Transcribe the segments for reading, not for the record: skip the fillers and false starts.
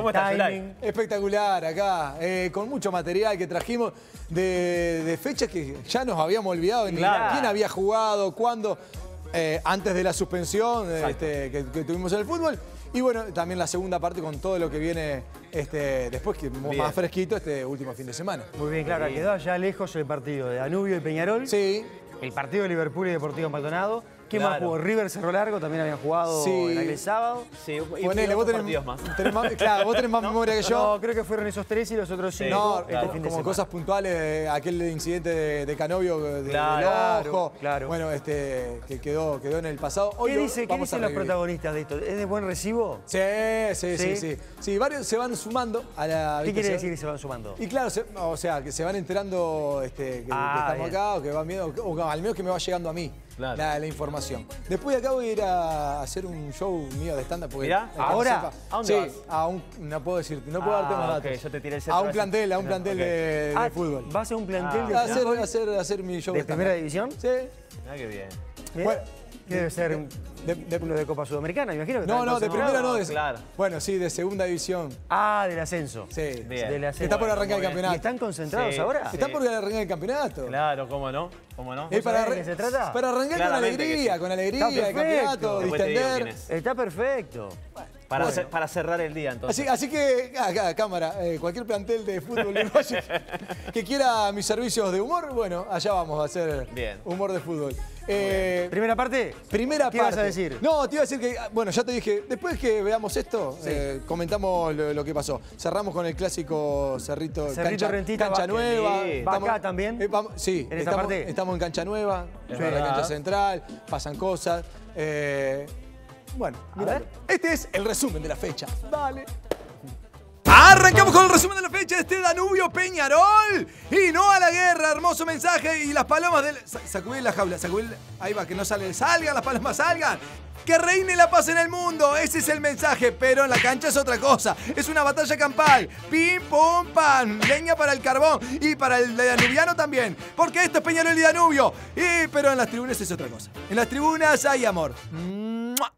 ¿Cómo estás, Timing. Espectacular acá, con mucho material que trajimos de fechas que ya nos habíamos olvidado de Claro. quién había jugado, cuándo, antes de la suspensión que tuvimos en el fútbol. Y bueno, también la segunda parte con todo lo que viene después, que más fresquito este último fin de semana. Muy bien, claro. Quedó allá lejos el partido de Danubio y Peñarol. Sí. El partido de Liverpool y Deportivo Maldonado. ¿Quién Claro. más jugó? River Cerro Largo, también habían jugado en aquel sábado. Sí, y Ponele, vos partidos más. Claro, vos tenés más memoria que yo. No, creo que fueron esos 3 y los otros 5 No, este claro. fin de como semana. cosas puntuales, aquel incidente de Canovio del Claro, ojo. claro. Bueno, que quedó en el pasado. Hoy ¿Qué lo dicen vamos a los revivir. protagonistas de esto? ¿Es de buen recibo? Sí. Sí, varios se van sumando a la... ¿Qué ¿viste? quiere decir que se van sumando? Y claro, o sea, que se van enterando que estamos bien. acá, o que van viendo, o al menos que me va llegando a mí Claro. la información. Después de acá voy a ir a hacer un show mío de stand-up. porque Mirá, el que ¿ahora? no sepa- ¿A dónde Sí, vas? no puedo decirte, no puedo darte más ok, datos. yo te tiré el A centro un así. plantel de fútbol. ¿Vas a un plantel de A fútbol hacer mi show de stand-up. primera división? Sí. Ah, qué bien. Bueno, ¿qué debe ser? de- Uno de Copa Sudamericana, me imagino. Que No, está no, de concentrado. primera no. Claro. Bueno, sí, de segunda división. Ah, del ascenso. Sí. Bien. Del ascenso. Está por arrancar el muy bien. ¿Y campeonato. están concentrados Sí. ahora? Está por arrancar el campeonato. Claro, ¿cómo no? ¿Cómo no? Es sabés de qué se trata? para arrancar Claramente que sí. con alegría, Está el campeonato, perfecto. Después te digo quién distender. es. Está perfecto. Para cerrar el día, entonces. Así que, acá, cámara, cualquier plantel de fútbol uruguayo que quiera mis servicios de humor, bueno, allá vamos a hacer Bien. humor de fútbol. ¿Primera parte? Primera ¿Qué parte. ibas a decir? No, te iba a decir que, bueno, ya te dije, después que veamos esto, comentamos lo que pasó. Cerramos con el clásico Cerrito Rentista, Cancha Nueva. Sí. ¿Va acá también? Sí, ¿En esta parte? estamos en Cancha Nueva, en la verdad. cancha central, pasan cosas. Bueno, mirá, ver. este es el resumen de la fecha. Dale. Arrancamos con el resumen de la fecha de este Danubio Peñarol. Y no a la guerra, hermoso mensaje. Y las palomas del... Sacudí la jaula, ahí va, que no sale. Salgan, las palomas salgan. Que reine la paz en el mundo, ese es el mensaje, pero en la cancha es otra cosa. Es una batalla campal. Pim, pum, pam. Leña para el carbón y para el danubiano también. Porque esto es Peñarol y Danubio. Pero en las tribunas es otra cosa. En las tribunas hay amor. ¡Mua!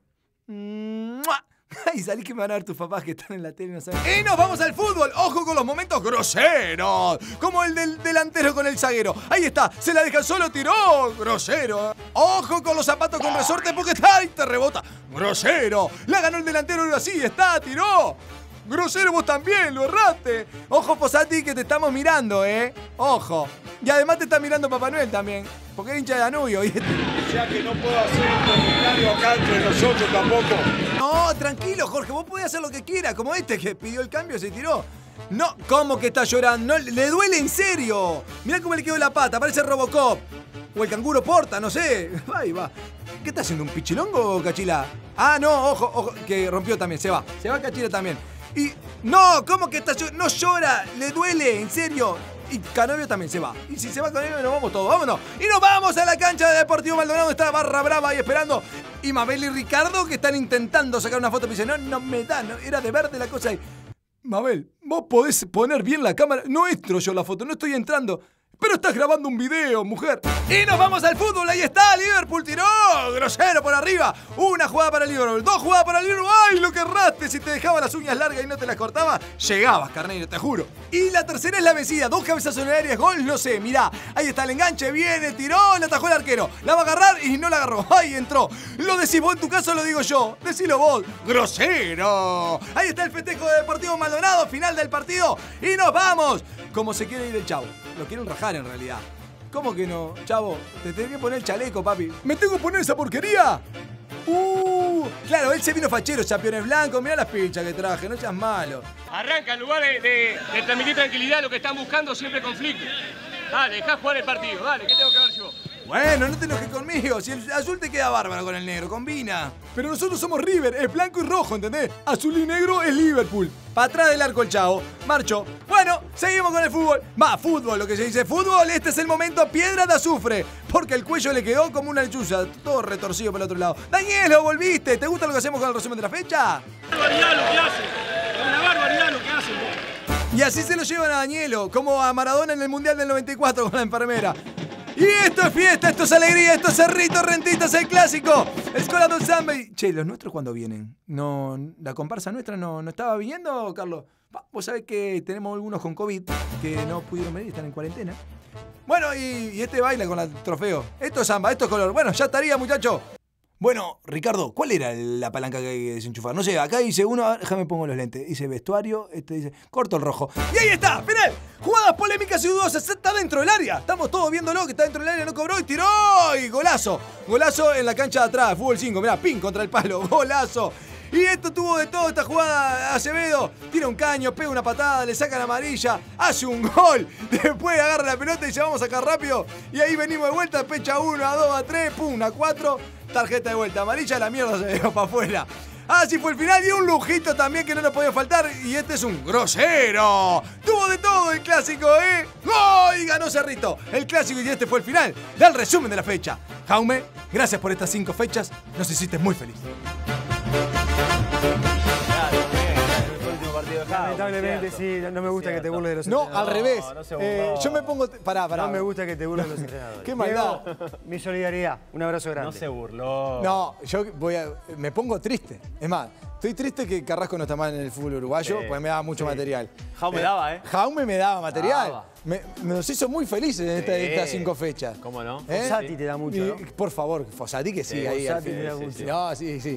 ¡Mua! Ay, salí que me van a ver tus papás que están en la tele y no saben. Y nos vamos al fútbol. Ojo con los momentos groseros. Como el del delantero con el zaguero. Ahí está, se la deja solo, tiró. Grosero. Ojo con los zapatos con resorte porque ¡ay! Te rebota. Grosero. La ganó el delantero, así está, tiró. Grosero, vos también, lo erraste. Ojo, Posati, que te estamos mirando, Ojo. Y además te está mirando Papá Noel también. Porque es hincha de Danubio. Ya que no puedo hacer un comentario acá entre nosotros tampoco. No, tranquilo, Jorge, vos podés hacer lo que quieras, como este que pidió el cambio y se tiró. No, ¿cómo que está llorando? No, le duele en serio. Mirá cómo le quedó la pata, parece Robocop. O el canguro Porta, no sé. Ahí va. ¿Qué está haciendo, un pichilongo, Cachila? Ah, no, ojo, que rompió también, se va. Se va Cachila también. Y, no, ¿cómo que está llorando? No llora, le duele, en serio. Y Canovio también se va. Y si se va Canovio, nos vamos todos, vámonos. Y nos vamos a la cancha de Deportivo Maldonado. Está la barra brava ahí esperando. Y Mabel y Ricardo que están intentando sacar una foto. Me dicen, no me da, no, era de verde la cosa ahí. Mabel, vos podés poner bien la cámara. No entro yo la foto, no estoy entrando. Pero estás grabando un video, mujer. Y nos vamos al fútbol, ahí está, Liverpool tiró, grosero por arriba. Una jugada para el Liverpool, dos jugadas para el Liverpool. ¡Ay, lo que erraste! Si te dejaba las uñas largas y no te las cortaba, llegabas, Carneiro, te juro. Y la tercera es la vencida, dos cabezas en el área, gol, no sé, mirá. Ahí está el enganche, viene, tiró, la atajó el arquero. La va a agarrar y no la agarró. ¡Ay, entró! Lo decís vos en tu caso, lo digo yo. Decilo vos, grosero. Ahí está el festejo de Deportivo Maldonado, final del partido. Y nos vamos. Como se quiere ir el chavo. Lo quieren rajar en realidad. ¿Cómo que no? Chavo, te tenés que poner el chaleco, papi. ¿Me tengo que poner esa porquería? Claro, él se vino fachero, championes blancos. Mirá las pinchas que traje, no seas malo. Arranca en lugar de transmitir tranquilidad, lo que están buscando siempre conflicto. Dale, dejá jugar el partido, dale, ¿qué tengo que ver yo? Bueno, no te enojes conmigo. Si el azul te queda bárbaro con el negro, combina. Pero nosotros somos River, es blanco y rojo, ¿entendés? Azul y negro es Liverpool. Para atrás del arco el chavo. Marcho. Bueno, seguimos con el fútbol. Va, fútbol, lo que se dice fútbol. Este es el momento piedra de azufre. Porque el cuello le quedó como una lechuza. Todo retorcido por el otro lado. Danielo, volviste. ¿Te gusta lo que hacemos con el resumen de la fecha? Barbaridad lo que hacen. Es una barbaridad lo que hacen, vos. Y así se lo llevan a Danielo, como a Maradona en el Mundial del 94 con la enfermera. Y esto es fiesta, esto es alegría, esto es Cerrito Rentistas, el clásico. El Scola Samba. Che, ¿los nuestros cuándo vienen? No, la comparsa nuestra no estaba viniendo, Carlos. Vos sabés que tenemos algunos con COVID que no pudieron venir, están en cuarentena. Bueno, y este baila con el trofeo. Esto es samba, esto es color. Bueno, ya estaría, muchacho. Bueno, Ricardo, ¿cuál era la palanca que hay que desenchufar? No sé, acá dice uno, déjame pongo los lentes. Dice vestuario, este dice corto el rojo. Y ahí está, penal. Jugadas polémicas y dudosas, está dentro del área. Estamos todos viéndolo, que está dentro del área, no cobró y tiró. Y golazo. Golazo en la cancha de atrás, fútbol 5. Mirá, pin contra el palo, golazo. Y esto tuvo de todo, esta jugada. Acevedo tira un caño, pega una patada, le saca la amarilla, hace un gol. Después agarra la pelota y dice, vamos a sacar rápido. Y ahí venimos de vuelta, pecha 1, a 2, a 3, pum, a 4. Tarjeta de vuelta, amarilla, la mierda se dio para afuera. Así fue el final y un lujito también que no nos podía faltar. Y este es un grosero. Tuvo de todo el clásico, ¿eh? ¡Gol! Y ganó Cerrito. El clásico y este fue el final del resumen de la fecha. Jaume, gracias por estas 5 fechas. Nos hiciste muy feliz. Lamentablemente sí, no me gusta que te burles de los entrenadores. No, al revés. No se burló. Yo me pongo... Pará. No me gusta que te burles de los entrenadores. Qué maldad. Diego, mi solidaridad. Un abrazo grande. No se burló. No, yo me pongo triste. Es más, estoy triste que Carrasco no está mal en el fútbol uruguayo, porque me daba mucho material. Jaume daba, ¿eh? Jaume me daba material. Daba. Nos hizo muy felices en estas 5 fechas. ¿Cómo no? Fossati te da mucho, ¿no? Por favor, Fossati que sí, ahí. Fossati te da mucho. sí. No, sí.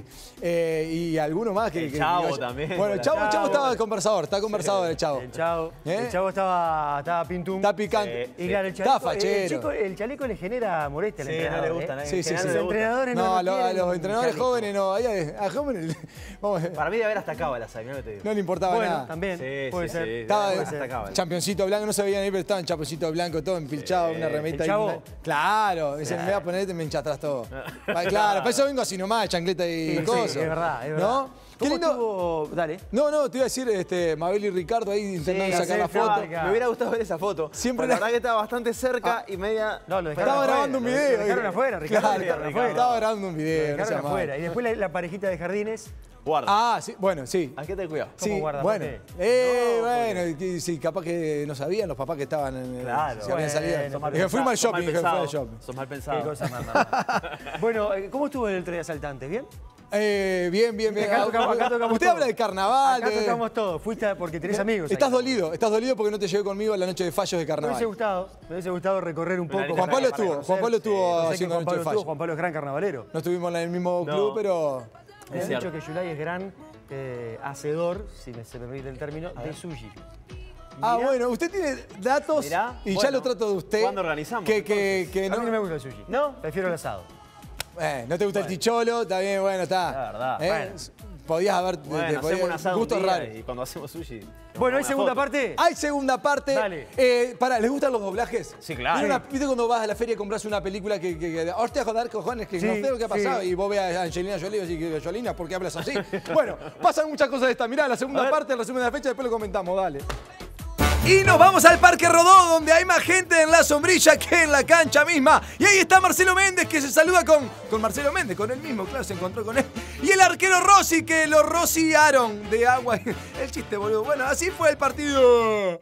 Y alguno más que... El Chavo también. Bueno, el Chavo estaba conversador, está conversador el Chavo. El Chavo estaba pintum. Está picante. Y claro, el Está chaleco, fachero. el chaleco le genera molestia al Sí, no entrenador. le gusta, ¿eh? ¿no? Sí, En general sí. no le Los gusta. entrenadores No, a quieren los un entrenadores chaleco. jóvenes no. A jóvenes... Para mí de haber hasta acá la sabe, no te digo. No le importaba Bueno, nada. también, Sí, puede sí, ser. sí. Estaba Hasta acá, championcito blanco, no se veían ahí, pero estaba en championcito blanco, todo empilchado, una remita. ¿El Chavo? ahí, Claro, dice, me voy a poner y me hincha atrás todo. Claro, para eso vengo así nomás, chancleta y Sí, cosas. es verdad, es verdad. ¿No? Qué ¿Cómo lindo. estuvo? Dale. No, te iba a decir, Mabel y Ricardo ahí intentando sacar la foto. Me hubiera gustado ver esa foto. Siempre la la- verdad que estaba bastante cerca y media... No, lo dejaron Estaba afuera, grabando un lo video. dejaron afuera, Ricardo. Claro, lo dejaron afuera. estaba grabando un Lo video. no dejaron sea mal. afuera. Y después la parejita de jardines. Guarda. Ah, sí, bueno, sí. Hay que tener cuidado. ¿Cómo Sí, guarda? bueno. ¿Por qué? Bueno, sí, capaz que no sabían los papás que estaban en Claro. si habían salido. Bueno, mal Dije, fuimos al Sos mal shopping, dije, fui al pensado. shopping. Sos mal Qué pensado. cosa más mala. Bueno, ¿cómo estuvo el otro día asaltante? ¿Bien? Bien. Acá tocamos Usted todo. habla de carnaval. Acá tocamos todo. Fuiste porque tenés amigos. Estás ahí. dolido porque no te llevé conmigo a la noche de fallos de Me hubiese carnaval. gustado recorrer un poco. Juan Pablo estuvo Yo sé que haciendo Juan noche de Pablo fallos. Juan Pablo es gran carnavalero. No estuvimos en el mismo No. club, pero... Me han cierto. dicho que Yulay es gran hacedor, si se me permite el término, de sushi. Ah, Mirá. bueno, usted tiene datos Mirá, y ya bueno, lo trato de usted. ¿cuándo organizamos, Que A mí no me no, gusta el sushi. ¿No? Prefiero el asado. no te gusta el ticholo, está bien, bueno, está. La verdad. Podías haber... Bueno, hacemos un asado un gustos día raros. y cuando hacemos sushi... Bueno, ¿hay una segunda foto. parte? Hay segunda parte. Dale. Pará, ¿les gustan los doblajes? Sí, claro. ¿Viste cuando vas a la feria y compras una película que hostia, joder, cojones, que Sí, no sé lo que ha pasado? sí. Y vos veas a Angelina Jolie y decís que Jolina, ¿por qué hablas así? Bueno, pasan muchas cosas de esta. Mirá, la segunda parte, el resumen de la fecha, después lo comentamos, dale. Y nos vamos al Parque Rodó, donde hay más gente en la sombrilla que en la cancha misma. Y ahí está Marcelo Méndez, que se saluda con Marcelo Méndez, con él mismo, claro, se encontró con él. Y el arquero Rossi, que lo rociaron de agua. El chiste, boludo. Bueno, así fue el partido.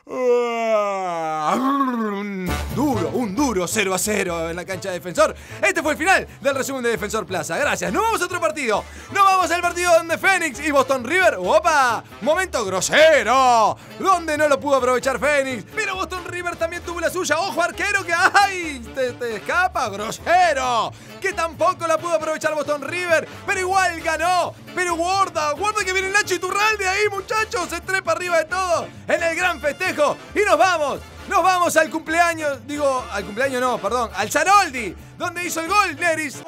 Un duro 0-0 en la cancha de Defensor. Este fue el final del resumen de Defensor Plaza. Gracias. Nos vamos a otro partido. Nos vamos al partido donde Fénix y Boston River. ¡Opa! Momento grosero. Donde no lo pudo aprovechar Fénix. Pero Boston River también tuvo la suya. ¡Ojo, arquero! Que ¡ay! Te escapa. ¡Grosero! Que tampoco la pudo aprovechar Boston River. Pero igual ganó. Pero guarda que viene Nacho Iturralde ahí, muchachos. Se trepa arriba de todo. En el gran festejo. Y nos vamos. Nos vamos al cumpleaños. Al Zanoldi. Donde hizo el gol, Neris.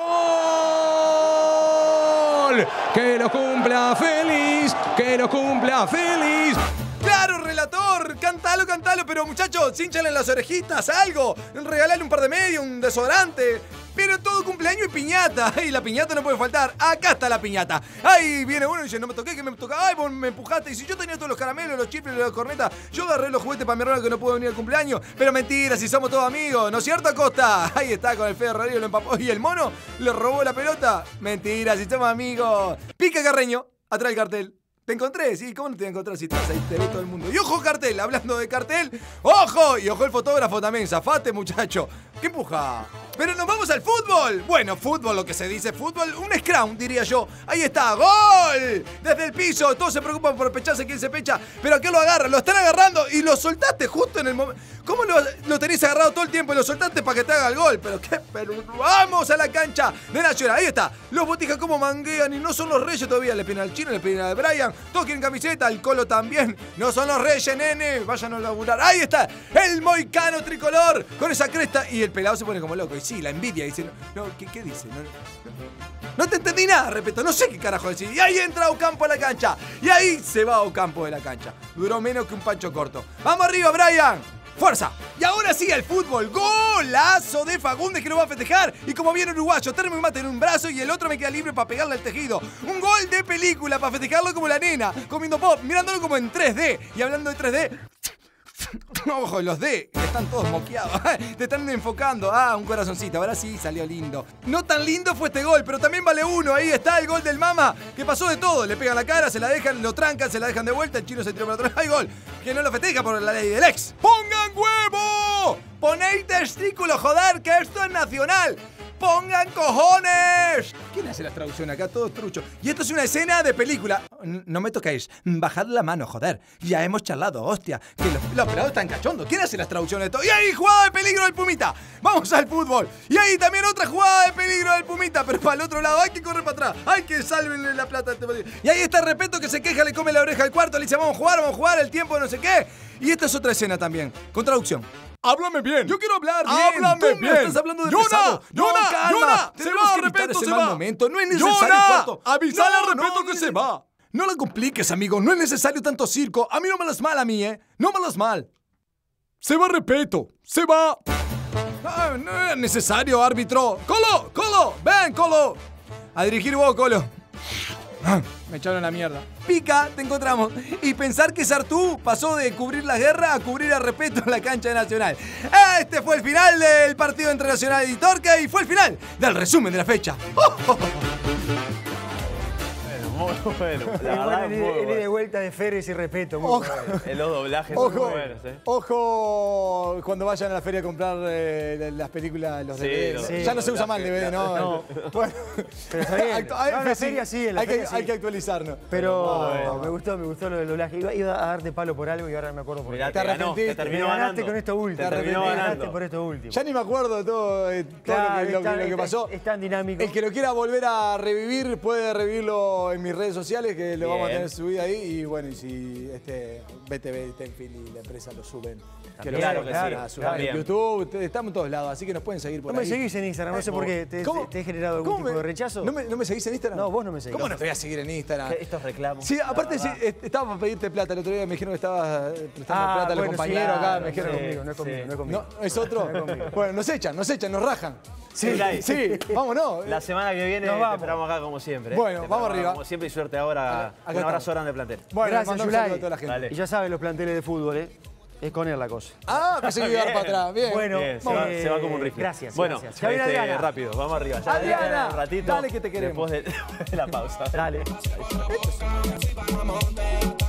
¡Gol! ¡Que lo cumpla feliz! ¡Que lo cumpla feliz! Claro, relator, cántalo, pero muchachos, cínchale en las orejitas, algo, regalale un par de medios, un desodorante, pero todo cumpleaños y piñata, y la piñata no puede faltar, acá está la piñata, ahí viene uno y dice, no me toqué, que me toca, ay, vos me empujaste, y si yo tenía todos los caramelos, los chifles, las cornetas, yo agarré los juguetes para mi hermano que no pudo venir al cumpleaños, pero mentira, si somos todos amigos, ¿no es cierto, Acosta? Ahí está, con el Fede Rodríguez lo empapó, y el mono le robó la pelota, mentira, si somos amigos, Pica Carreño, atrás del cartel. Te encontré, sí, ¿cómo no te voy a encontrar si estás ahí? Te ve todo el mundo. Y ojo cartel, hablando de cartel, ¡ojo! Y ojo el fotógrafo también, zafate muchacho. ¿Qué empuja? Pero nos vamos al fútbol. Bueno, fútbol, lo que se dice fútbol, un scrum, diría yo. Ahí está, ¡gol! Desde el piso, todos se preocupan por pecharse quién se pecha, pero ¿qué lo agarran? Lo están agarrando y lo soltaste justo en el momento. ¿Cómo lo tenés agarrado todo el tiempo y lo soltaste para que te haga el gol? Pero vamos a la cancha de Nacional. Ahí está, los Botijas como manguean y no son los reyes todavía. Le piden al Chino, le piden al Brian. Todos quieren camiseta, el Colo también. No son los reyes, nene. Vayan a laburar. Ahí está, el moicano tricolor con esa cresta. Y el pelado se pone como loco. Y sí, la envidia. Dice, no, ¿qué dice? No te entendí nada, repito. No sé qué carajo decir. Y ahí entra Ocampo a la cancha. Y ahí se va Ocampo de la cancha. Duró menos que un pancho corto. ¡Vamos arriba, Brian! ¡Fuerza! Y ahora sí el fútbol. ¡Golazo de Fagundes que lo va a festejar! Y como viene uruguayo, termo y mate en un brazo y el otro me queda libre para pegarle al tejido. Un gol de película para festejarlo como la nena, comiendo pop, mirándolo como en 3D. Y hablando de 3D... Ojo, los D, que están todos moqueados. Te están enfocando. Ah, un corazoncito. Ahora sí salió lindo. No tan lindo fue este gol, pero también vale uno. Ahí está el gol del Mama, que pasó de todo. Le pegan la cara, se la dejan, lo trancan, se la dejan de vuelta. El Chino se tiró para atrás. ¡Hay gol! Que no lo festeja por la ley del ex. ¡Pongan huevo! ¡Ponéis testículo, joder! ¡Que esto es nacional! ¡Pongan cojones! ¿Quién hace la traducción acá? Todo trucho. Y esto es una escena de película. No me toquéis. Bajad la mano, joder. Ya hemos charlado, hostia. Que los pelados están cachondos. ¿Quién hace las traducciones de todo? Y ahí, jugada de peligro del Pumita. Vamos al fútbol. Y ahí también otra jugada de peligro del Pumita. Pero para el otro lado hay que correr para atrás. Hay que salvenle la plata a este partido. Y ahí está Repeto que se queja, le come la oreja al cuarto. Le dice, vamos a jugar, el tiempo no sé qué. Y esta es otra escena también. Con traducción. Háblame bien. Yo quiero hablar bien. Háblame bien. Estás hablando de pesado. Yona, se va, Repeto, se va. Momento. No es necesario cuarto. Avisale a Repeto que se va. No la compliques, amigo. No es necesario tanto circo. A mí no me las mal, No me las mal. Se va, Repeto. Se va. No es necesario, árbitro. Colo. Ven, Colo. A dirigir vos, Colo. Me echaron la mierda. Pica, te encontramos. Y pensar que Sartú pasó de cubrir la guerra a cubrir a Repeto en la cancha de Nacional. Este fue el final del partido entre Nacional y Torque y fue el final del resumen de la fecha. Muy bueno. La verdad, el ida y vuelta de Férez y Repeto. Muy bueno. Los doblajes son muy buenos, Ojo cuando vayan a la feria a comprar las películas, los DVD. Sí, ya no se usa más el DVD, ¿no? Bueno, pero está bien. En la feria sí, hay que actualizarnos. Pero me gustó lo del doblaje. Iba a darte palo por algo y ahora me acuerdo por qué. Te arrepentiste. Te terminó ganando. Con esto último. Te terminó ganando. Por esto último. Ya ni me acuerdo de todo lo que pasó. Es tan dinámico. El que lo quiera volver a revivir puede revivirlo en mis redes sociales, que lo vamos a tener subido ahí. Y bueno, y si BTV, Tenfield y la empresa lo suben, que lo suban en YouTube, estamos en todos lados, así que nos pueden seguir por ahí. No me seguís en Instagram, no sé por qué. ¿Te he generado algún tipo de rechazo? ¿No me seguís en Instagram? No, vos no me seguís. ¿Cómo no te voy a seguir en Instagram? Estos reclamos. Sí, aparte estaba para pedirte plata. El otro día me dijeron que estabas prestando plata a los compañeros acá. Me dijeron, no es conmigo. ¿No? ¿Es otro? Bueno, nos echan, nos rajan. Sí, vámonos. La semana que viene te esperamos acá como siempre. Bueno, vamos arriba. Como siempre y suerte ahora. Un abrazo grande al plantel. Bueno, gracias, Yulay. a toda la gente. Dale. Y ya saben los planteles de fútbol, es con él la cosa. Pensé que iba a dar para atrás. Bien. Bueno, se va como un rifle. Gracias. Bueno, Adriana. rápido, vamos arriba. Ya Adriana, un ratito. dale que te queremos. Después de la pausa. Dale.